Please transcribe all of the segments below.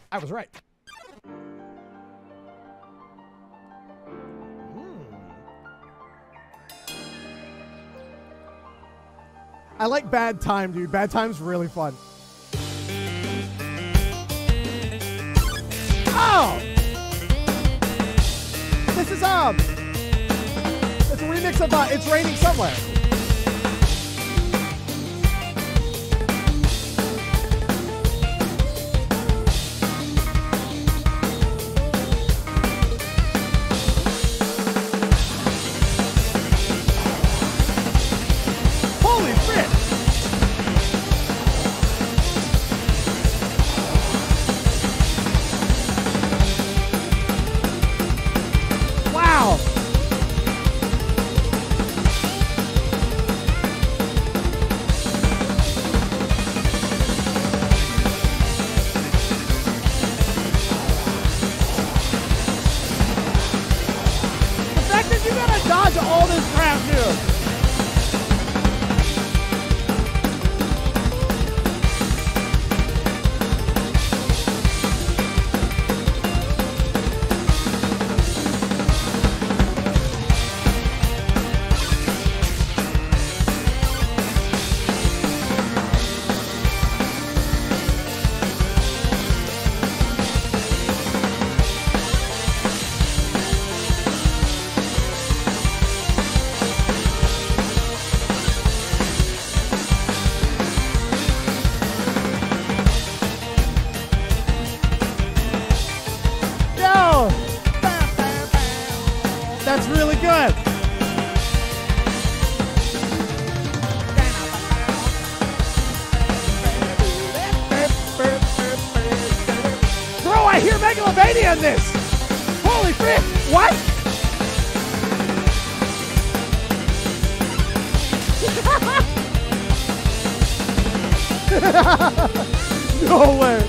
I was right. I like Bad Time, dude. Bad Time's really fun. Oh! This is it's a remix of It's Raining Somewhere. Holy shit! Wow! The fact that you gotta dodge all this crap, dude. That's really good. Bro, I hear Megalovania in this. Holy shit. What? No way.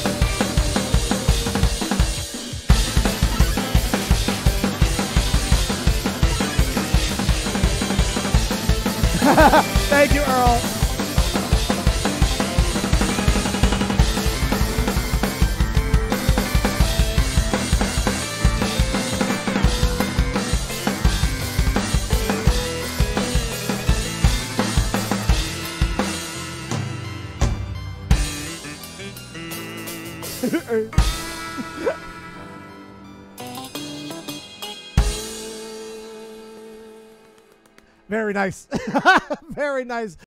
Thank you, Earl. Very nice. Very nice.